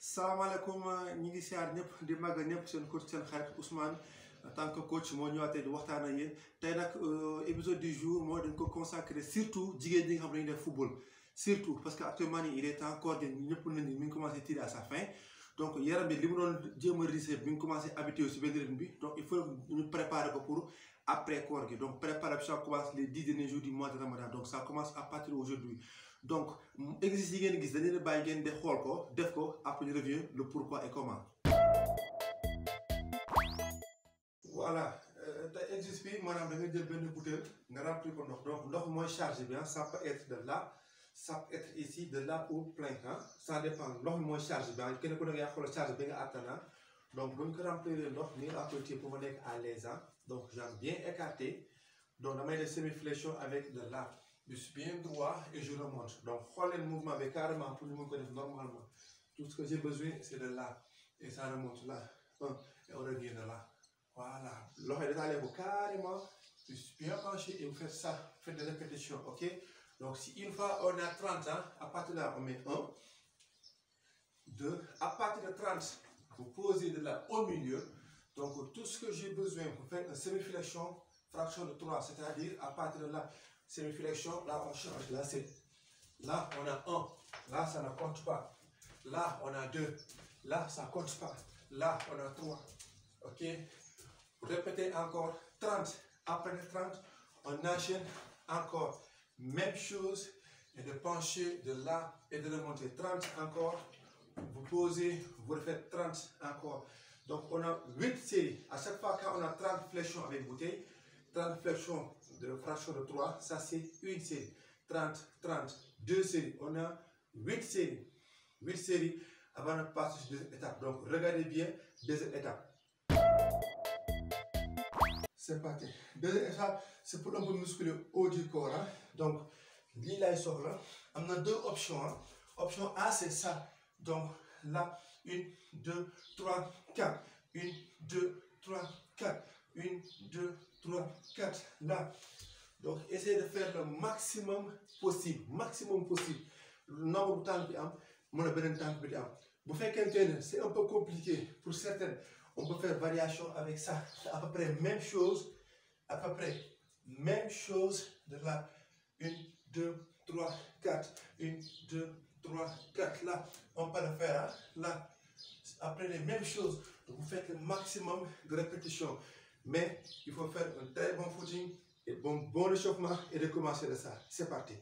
salaamaaleykum ñi ngi siyaar ñëpp di màggal ñëpp seen coach seen xarit Ousmane en tant que coach moo ñëwaatee di waxtaan ak yéen tey nag épisode du jour moo dañ ko consacré surtout jigéen ñi nga xam ne dañuy def football surtout parce que actuellement nii il est temps koor gi ñëpp nañu mi ngi commencé tirer à sa fin donc yaram bi li mu doon jéem a risé mi ngi commencé habitué si benn rythme bi donc il faut ñu préparer ko pour après koor gi donc préparation commence les 10 derniers jours du mois de Ramadan donc ça commence à partir d'aujourd'hui donc exercice yi ngeen gis dañu leen bàyyi ngeen de xool ko def ko après ñu revient le pourquoi et comment. voilà te exercice bi maanaam da nga jël benn bouteille nga remplir ko ndox donc ndox mooy charge bi ça peut être de là ça peut être ici de là ou plein ça dépend ndox mooy charge bi kenn ku nekk yaa xoolal charge bi nga atteindre donc bu ñu ko remplir ndox nii laa koy téye pour ma nekk à l'aise donc jambes bien écartées donc damay def semi-flexion avec de là. Je suis bien droit et je remonte. Donc, prenez le mouvement avec carrément pour le mouvement normalement. Tout ce que j'ai besoin, c'est de là. Et ça remonte là. Et on revient de là. Voilà. L'oreille est allée carrément. Je suis bien penché et vous faites ça. Faites des répétitions, ok? Donc, si une fois on a 30 ans, à partir de là, on met 1, 2. À partir de 30, vous posez de là au milieu. Donc, tout ce que j'ai besoin pour faire une semi-flexion, fraction de 3, c'est-à-dire à partir de là, semi-flexion, là on change, là c'est, là on a 1, là ça ne compte pas, là on a 2, là ça ne compte pas, là on a 3, ok? Répétez encore 30, après 30, on enchaîne encore, même chose, et de pencher de là et de remonter, 30 encore, vous posez, vous refaites 30 encore, donc on a 8 séries, à chaque fois quand on a 30 flexions avec bouteille, 30 flexions de fraction de 3, ça c'est une série. 30, 30, 2 séries. On a 8 séries. 8 séries avant de passer sur deuxième étape. Donc regardez bien, deuxième étape. C'est parti. Deuxième étape, c'est pour un peu muscler le haut du corps. Donc, là, il sort là. On a deux options. Option A, c'est ça. Donc là, 1, 2, 3, 4. 1, 2, 3, 4. 1, 2, 3, 4, là. Donc, essayez de faire le maximum possible. Maximum possible. Le nombre de temps qu'il y a, le temps qu'il y a. Vous faites qu'un c'est un peu compliqué. Pour certaines, on peut faire variation avec ça. C'est à peu près même chose. À peu près même chose de là. 1, 2, 3, 4. 1, 2, 3, 4. Là, on peut le faire. Là, après les mêmes choses. Donc, vous faites le maximum de répétitions. Mais il faut faire un très bon footing et bon réchauffement et de commencer de ça. C'est parti.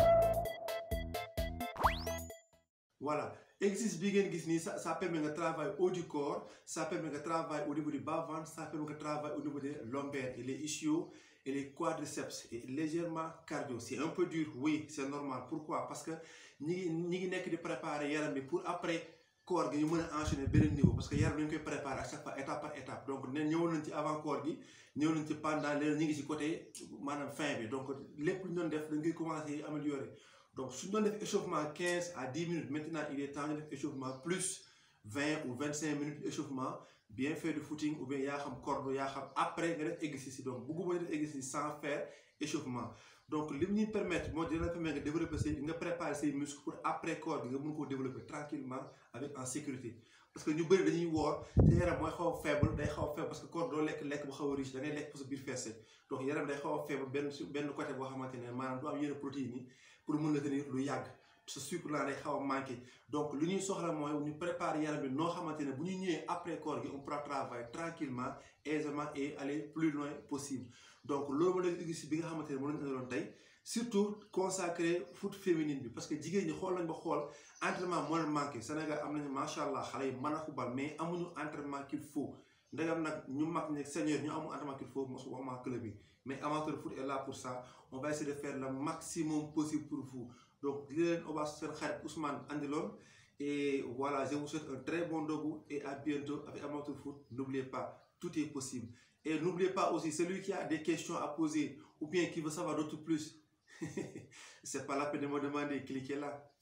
Voilà. Exercice big ça permet de travailler au haut du corps, ça permet de travailler au niveau du bas-ventre, ça permet de travailler au niveau des lombaires et les ischios et les quadriceps et légèrement cardio. C'est un peu dur, oui, c'est normal. Pourquoi? Parce que nous sommes préparés pour après. Corps gi ñu mën a enchaîner beneen niveau parce que yaram dañ koy préparer à chaque fois étape par étape donc ne ñëw nañ ci avant corps gi ñëw nañ ci pendant léegi ñu ngi ci côté maanaam fin bi donc lépp lu ñu doon def dañ koy commencer améliorer donc suñu doon def échauffement 15 à 10 minutes maintenant il est temps de def échauffement plus 20 ou 25 minutes d'échauffement bien faire du footing ou bien yaa xam corde yaa xam après nga def exercice donc bëgguma def exercice sans faire échauffement donc li ñuy permettre moo dina la permettre nga développer say nga préparer say muscles pour après corps bi nga mën koo développer tranquillement avec en sécurité parce que ñu bëri dañuy woor te yaram mooy xaw a faible day xaw a faible parce que corps doo lekk bu xaw a riche da ngay lekk pour sa biir fees donc yaram day xaw a faible benn côté boo xamante ne maanaam du am yenn protéines yi pour mën la tenir lu yàgg ce sucre là day xaw a manqué donc lu ñuy soxla mooy ñu préparer yaram bi noo xamante ne bu ñu ñëwee après corps gi on pourra travailler tranquillement aisément et aller plus loin possible donc loolu moo nekk exercice bi nga xamante ne mën nañu andaloon tey surtout consacré foot féminine bi parce que jigéen ñi xool nañ ba xool entraînement moo leen manqué Sénégal am nañu macha allah xale yi mën a football mais amuñu entraînement qu'il faut ndegam nag ñu mag ne senior ñu amul entraînement qu'il faut mosu waxuma club bi mais amateur foot est là pour ça on va essayer de faire le maximum possible pour vous donc di leen oba seen xarit Ousmane andiloon et voilà je vous souhaite un très bon dogu et à bientôt avec amateur foot. N'oubliez pas, tout est possible et n'oubliez pas aussi celui qui a des questions à poser ou bien qui veut savoir d'autres plus c'est pas la peine de me demander, cliquez là.